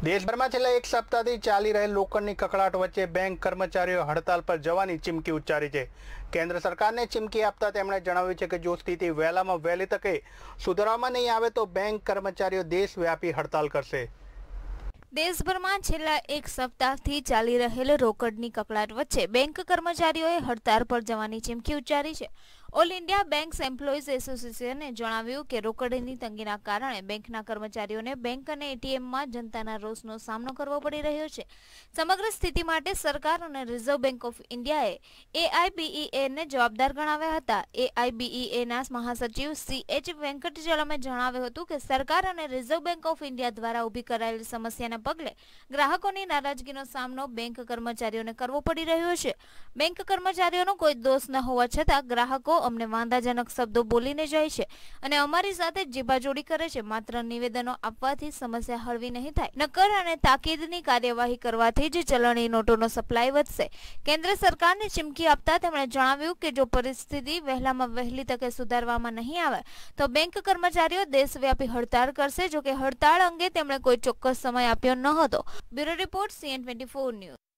દેશભરમાં છેલ્લા એક સપ્તાહથી ચાલી રહેલ લોકરની કકળાટ વચ્ચે બેંક કર્મચારીઓ હડતાલ પર જવાની ચીમકી ઉચ્ચારી છે। કેન્દ્ર સરકારને ચીમકી આપતા તેમણે જણાવ્યું છે કે જો સ્થિતિ વહેલામાં વહેલી તકે સુધારવામાં નહીં આવે તો બેંક કર્મચારીઓ દેશવ્યાપી હડતાલ કરશે। દેશભરમાં છેલ્લા એક સપ્તાહથી ચાલી રહેલ રોકડની કકળાટ વચ્ચે બેંક કર્મચારીઓએ હડતાળ પર જવાની ચીમકી ઉચ્ચારી છે। ઓલ ઇન્ડિયા બેંક્સ એમ્પ્લોઈઝ એસોસિએશને જણાવ્યું કે રોકડની તંગીના કારણે બેંકના કર્મચારીઓને બેંક અને એટીએમમાં જનતાના રોષનો સામનો કરવો પડી રહ્યો છે। સમગ્ર સ્થિતિ માટે સરકાર અને રિઝર્વ બેંક ઓફ ઇન્ડિયાએ એઆઈબીઈએને જવાબદાર ગણાવ્યા હતા। એઆઈબીઈએના મહાસચિવ CH વેંકટચલમે જણાવ્યું હતું કે સરકાર અને રિઝર્વ બેંક ઓફ ઇન્ડિયા દ્વારા ઊભી કરાયેલી સમસ્યાના પગલે ગ્રાહકોની નારાજગીનો સામનો બેંક કર્મચારીઓને કરવો પડી રહ્યો છે। બેંક કર્મચારીઓનો કોઈ દોષ ન હોવા છતાં ગ્રાહકો અમને વાંધાજનક શબ્દો બોલીને જાય છે અને અમારી સાથે જીભાજોડી કરે છે। માત્ર નિવેદનો આપવાથી સમસ્યા હળવી નહીં થાય, નક્કર અને તાકીદની કાર્યવાહી કરવાથી જ ચલણી નોટોનો સપ્લાય વધશે। કેન્દ્ર સરકારને ચીમકી આપતા તેમણે જણાવ્યું કે જો પરિસ્થિતિ વહેલામાં વહેલી તકે સુધારવામાં નહીં આવે તો બેંક કર્મચારીઓ દેશવ્યાપી હડતાળ કરશે। જો કે હડતાળ અંગે તેમણે કોઈ ચોક્કસ સમય આપ્યો ન હતો। Bureau report CN24 news.